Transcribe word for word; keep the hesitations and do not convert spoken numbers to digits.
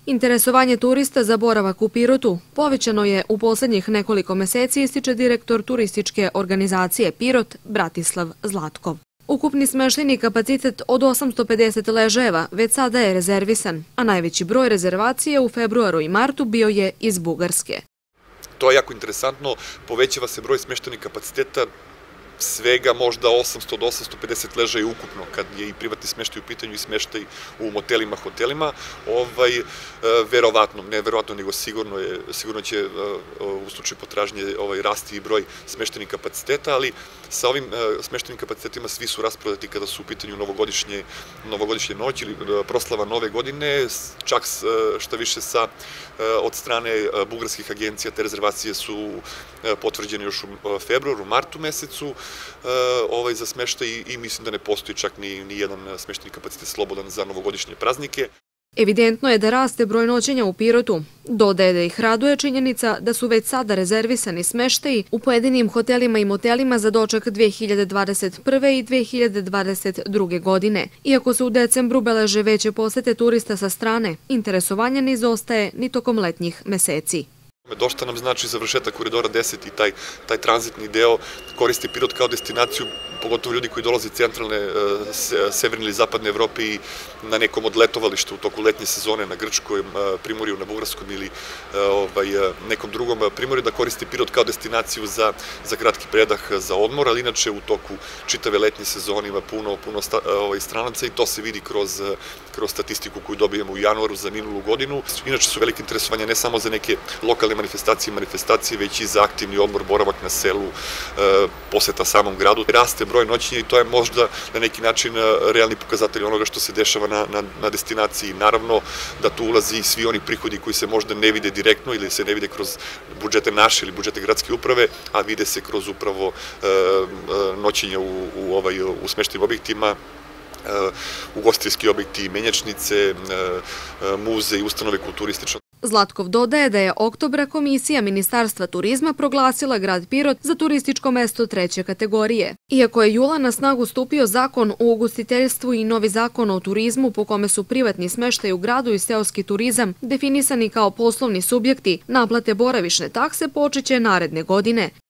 Interesovanje turista za boravak u Pirotu povećano je u poslednjih nekoliko meseci, ističe direktor turističke organizacije Pirot Bratislav Zlatkov. Ukupni smeštajni kapacitet od osamsto pedeset ležajeva već sada je rezervisan, a najveći broj rezervacije u februaru i martu bio je iz Bugarske. To je jako interesantno, povećava se broj smeštajnih kapaciteta, svega možda osamsto do osamsto pedeset ležaja ukupno, kad je i privatni smeštaj u pitanju i smeštaj u motelima, hotelima. Ovaj, verovatno, ne verovatno, nego sigurno je, sigurno će u slučaju potražnje ovaj, rasti i broj smeštajnih kapaciteta, ali sa ovim smeštajnim kapacitetima svi su rasprodati kada su u pitanju novogodišnje, novogodišnje noći ili proslava nove godine, čak šta više sa od strane bugarskih agencija, te rezervacije su potvrđene još u februaru, martu mesecu, ovaj, za smeštaj i mislim da ne postoji čak ni, ni jedan smeštajni kapacitet slobodan za novogodišnje praznike. Evidentno je da raste broj noćenja u Pirotu. Dodaje da ih raduje činjenica da su već sada rezervisani smeštaji u pojedinim hotelima i motelima za doček dve hiljade dvadeset prve i dve hiljade dvadeset druge. godine. Iako se u decembru beleže veće posete turista sa strane, interesovanje ne izostaje ni tokom letnjih meseci. Dosta nam znači završetak koridora deset i taj, taj tranzitni deo koristi Pirot kao destinaciju, pogotovo ljudi koji dolaze iz centralne, severne ili zapadne Evrope i na nekom od letovališta u toku letnje sezone na Grčkom primorju, na Bugarskom ili ovaj, nekom drugom primorju, da koristi Pirot kao destinaciju za, za kratki predah, za odmor, ali inače u toku čitave letnje sezone ima puno, puno sta, ovaj, stranaca i to se vidi kroz, kroz statistiku koju dobijemo u januaru za minulu godinu. Inače su velike interesovanja ne samo za neke lokalne manifestacije i manifestacije, već i za aktivni odmor, boravak na selu, poseta samom gradu. Raste broj noćenja i to je možda na neki način realni pokazatelj onoga što se dešava na, na, na destinaciji. Naravno da tu ulazi i svi oni prihodi koji se možda ne vide direktno ili se ne vide kroz budžete naše ili budžete gradske uprave, a vide se kroz upravo noćenja u, u, ovaj, u smeštajnim objektima, ugostiteljski objekti, menjačnice, muze i ustanove kulturistične. Zlatkov dodaje da je oktobra Komisija Ministarstva turizma proglasila grad Pirot za turističko mesto treće kategorije. Iako je jula na snagu stupio zakon o ugostiteljstvu i novi zakon o turizmu po kome su privatni smeštaj u gradu i seoski turizam definisani kao poslovni subjekti, naplate boravišne takse počeće naredne godine.